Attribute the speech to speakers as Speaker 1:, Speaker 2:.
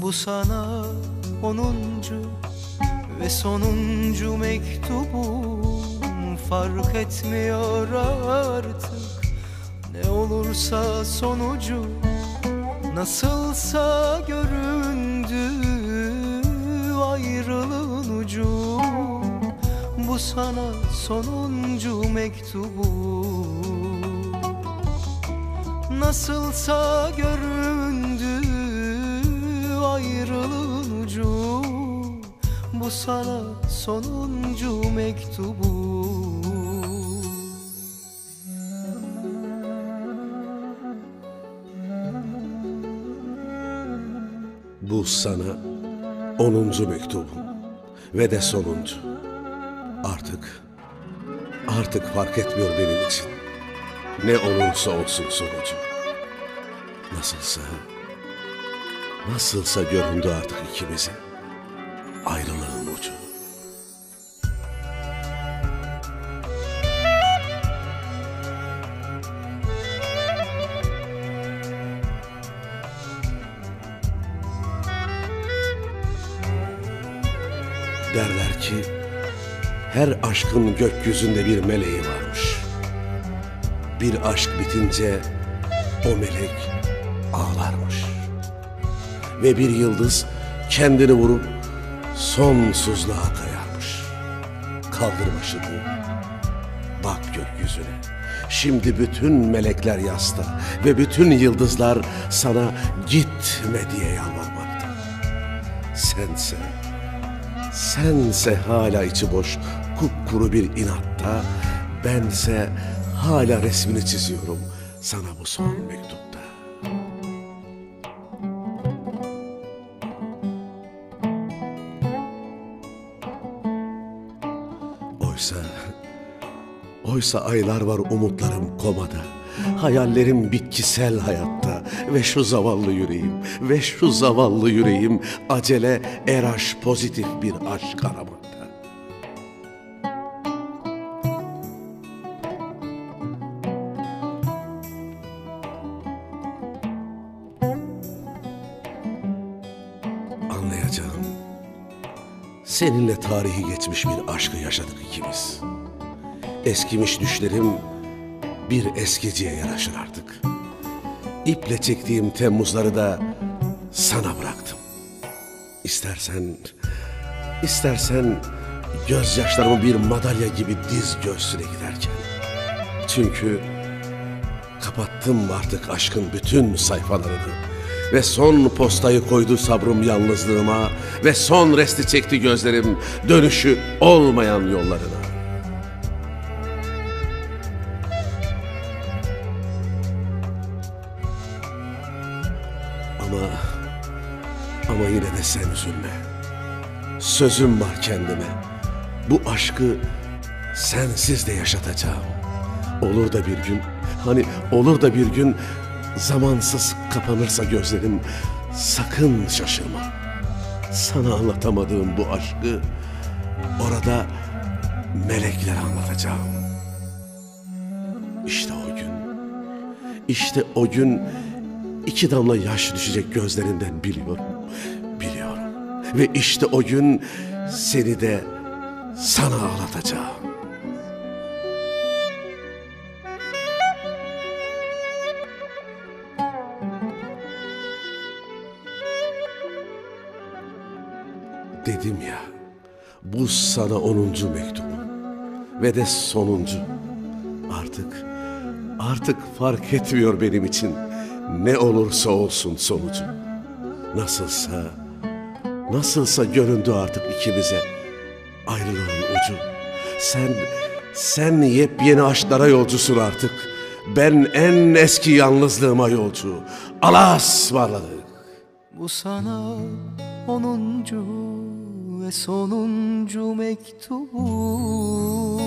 Speaker 1: Bu sana 10. ve sonuncu mektubum. Fark etmiyor artık ne olursa sonucu. Nasılsa göründü ayrılığın ucu. Bu sana sonuncu mektubum. Nasılsa göründü ayrılığın ucu. Bu sana sonuncu mektubum.
Speaker 2: Bu sana 10. mektubum ve de sonuncu. Artık fark etmiyor benim için ne olursa olsun sonucu. Nasılsa göründü artık ikimize ayrılığın ucu. Derler ki her aşkın gökyüzünde bir meleği varmış. Bir aşk bitince o melek ağlarmış. Ve bir yıldız kendini vurup sonsuzluğa kayarmış. Kaldır başını, bak gökyüzüne. Şimdi bütün melekler yasta ve bütün yıldızlar sana gitme diye yalvarmakta. Sense hala içi boş, kupkuru bir inatta. Bense hala resmini çiziyorum sana bu son mektupta. Oysa aylar var umutlarım komada, hayallerim bitkisel hayatta. Ve şu zavallı yüreğim acele RH pozitif bir aşk aramakta. Anlayacağım, seninle tarihi geçmiş bir aşkı yaşadık ikimiz. Eskimiş düşlerim bir eskiciye yaraşır artık. İple çektiğim Temmuzları da sana bıraktım. İstersen gözyaşlarımı bir madalya gibi diz göğsüne giderken. Çünkü kapattım artık aşkın bütün sayfalarını. Ve son postayı koydu sabrım yalnızlığıma. Ve son resti çekti gözlerim dönüşü olmayan yollarına. Ama yine de sen üzülme. Sözüm var kendime. Bu aşkı sensiz de yaşatacağım. Olur da bir gün zamansız kapanırsa gözlerim, sakın şaşırma. Sana anlatamadığım bu aşkı orada meleklere anlatacağım. İşte o gün 2 damla yaş düşecek gözlerinden biliyorum. Ve işte o gün seni de sana ağlatacağım. Dedim ya, bu sana 10. mektubum ve de sonuncu. Artık fark etmiyor benim için ne olursa olsun sonucu. Nasılsa göründü artık ikimize ayrılığın ucu. Sen yepyeni aşklara yolcusun artık. Ben en eski yalnızlığıma yolcu. Allah'a ısmarladık.
Speaker 1: Bu sana 10. ve sonuncu mektubum.